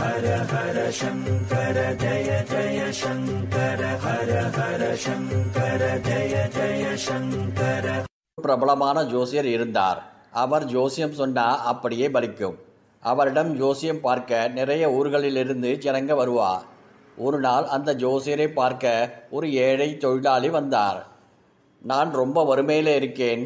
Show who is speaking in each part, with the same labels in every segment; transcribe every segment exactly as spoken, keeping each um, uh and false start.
Speaker 1: ஹர ஹர சங்கர ஜய ஜய சங்கர ஹர ஹர சங்கர ஜய ஜய சங்கர.
Speaker 2: பிரபலமான ஜோசியர் இருந்தார். அவர் ஜோசியம் சொன்னா அப்படியே பலிக்கும். அவரிடம் ஜோசியம் பார்க்க நிறைய ஊர்களிலிருந்து ஜனங்க வருவார். ஒரு நாள் அந்த ஜோசியரை பார்க்க ஒரு ஏழை தொழிலாளி வந்தார். நான் ரொம்ப வறுமையில் இருக்கேன்,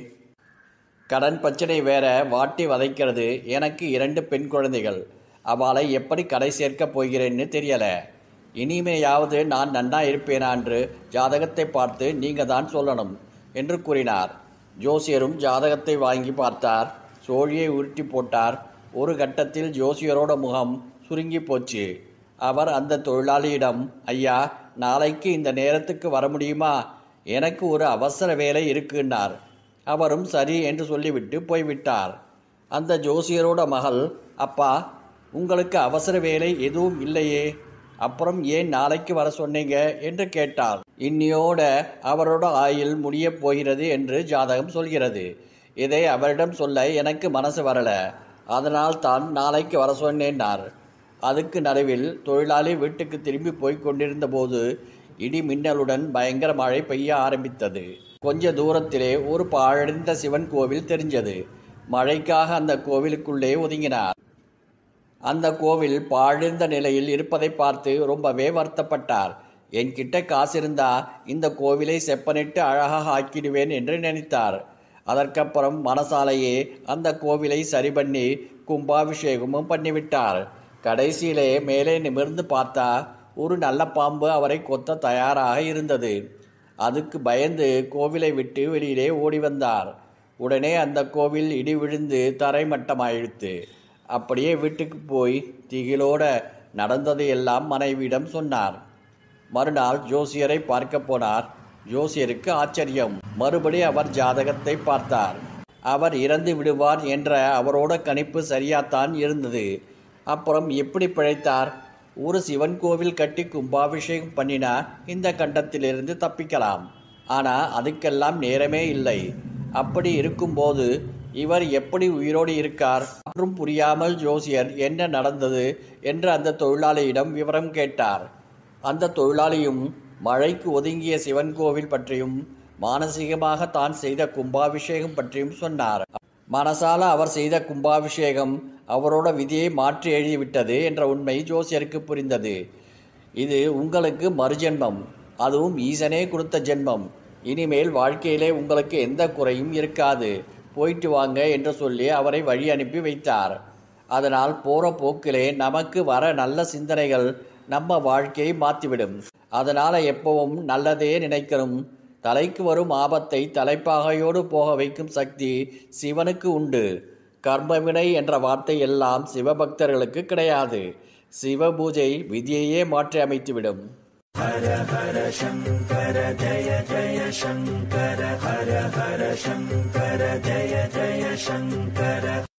Speaker 2: கடன் பிரச்சனை வேற வாட்டி வதைக்கிறது, எனக்கு இரண்டு பெண் குழந்தைகள், அவளை எப்படி கடை சேர்க்கப் போகிறேன்னு தெரியல, இனிமேயாவது நான் நன்னா இருப்பேனா என்று ஜாதகத்தை பார்த்து நீங்கள் தான் சொல்லணும் என்று கூறினார். ஜோசியரும் ஜாதகத்தை வாங்கி பார்த்தார், சோழியை உருட்டி போட்டார். ஒரு கட்டத்தில் ஜோசியரோட முகம் சுருங்கி போச்சு. அவர் அந்த தொழிலாளியிடம், ஐயா, நாளைக்கு இந்த நேரத்துக்கு வர முடியுமா, எனக்கு ஒரு அவசர வேலை இருக்குன்னார். அவரும் சரி என்று சொல்லிவிட்டு போய்விட்டார். அந்த ஜோசியரோட மகள், அப்பா, உங்களுக்கு அவசர வேலை எதுவும் இல்லையே, அப்புறம் ஏன் நாளைக்கு வர சொன்னீங்க என்று கேட்டார். இன்னியோட அவரோட ஆயுள் முடியப் போகிறது என்று ஜாதகம் சொல்கிறது. இதை அவரிடம் சொல்ல எனக்கு மனசு வரல, அதனால் தான் நாளைக்கு வர சொன்னேன்னார். அதுக்கு நடுவில் தொழிலாளி வீட்டுக்கு திரும்பி போய் கொண்டிருந்த போது இடி மின்னலுடன் பயங்கர மழை பெய்ய ஆரம்பித்தது. கொஞ்ச தூரத்திலே ஒரு பாழடைந்த சிவன் கோவில் தெரிஞ்சது. மழைக்காக அந்த கோவிலுக்குள்ளே ஒதுங்கினார். அந்த கோவில் பாழடைந்த நிலையில் இருப்பதை பார்த்து ரொம்பவே வருத்தப்பட்டார். என்கிட்ட காசு இருந்தா இந்த கோவிலை செப்பனிட்டு அழகாக ஆக்கிடுவேன் என்று நினைத்தார். அதற்கப்புறம் மனசாலேயே அந்த கோவிலை சரி பண்ணி கும்பாபிஷேகமும் பண்ணிவிட்டார். கடைசியிலே மேலே நிமிர்ந்து பார்த்தா ஒரு நல்ல பாம்பு அவரை கொத்த தயாராக இருந்தது. அதுக்கு பயந்து கோவிலை விட்டு வெளியிலே ஓடி வந்தார். உடனே அந்த கோவில் இடி விழுந்து தரைமட்டமாயிடுத்து. அப்படியே வீட்டுக்கு போய் திகிலோட நடந்ததை எல்லாம் மனைவியிடம் சொன்னார். மறுநாள் ஜோசியரை பார்க்க போனார். ஜோசியருக்கு ஆச்சரியம். மறுபடி அவர் ஜாதகத்தை பார்த்தார். அவர் இறந்து விடுவார் என்ற அவரோட கணிப்பு சரியாத்தான் இருந்தது. அப்புறம் எப்படி பிழைத்தார்? ஒரு சிவன் கோவில் கட்டி கும்பாபிஷேகம் பண்ணினா இந்த கண்டத்திலிருந்து தப்பிக்கலாம். ஆனால் அதுக்கெல்லாம் நேரமே இல்லை. அப்படி இருக்கும்போது இவர் எப்படி உயிரோடு இருக்கார்? ஒன்றும் புரியாமல் ஜோசியர் என்ன நடந்தது என்று அந்த தொழிலாளியிடம் விவரம் கேட்டார். அந்த தொழிலாளியும் மழைக்கு ஒதுங்கிய சிவன் கோவில் பற்றியும் மானசீகமாக தான் செய்த கும்பாபிஷேகம் பற்றியும் சொன்னார். மனசால அவர் செய்த கும்பாபிஷேகம் அவரோட விதியை மாற்றி எழுதிவிட்டது என்ற உண்மை ஜோசியருக்கு புரிந்தது. இது உங்களுக்கு மறுஜென்மம், அதுவும் ஈசனே கொடுத்த ஜென்மம். இனிமேல் வாழ்க்கையிலே உங்களுக்கு எந்த குறையும் இருக்காது, போயிட்டு வாங்க என்று சொல்லி அவரை வழி அனுப்பி வைத்தார். அதனால் போகிற போக்கிலே நமக்கு வர நல்ல சிந்தனைகள் நம்ம வாழ்க்கையை மாற்றிவிடும். அதனால் எப்பவும் நல்லதே நினைக்கணும். தலைக்கு வரும் ஆபத்தை தலைப்பாகையோடு போக வைக்கும் சக்தி சிவனுக்கு உண்டு. கர்மவினை என்ற வார்த்தை எல்லாம் சிவபக்தர்களுக்கு கிடையாது. சிவ பூஜை விதியையே மாற்றி அமைத்துவிடும்.
Speaker 1: ஹர ஹர சங்கர ஜய ஜய சங்கர ஹர ஹர சங்கர ஜய ஜய சங்கர.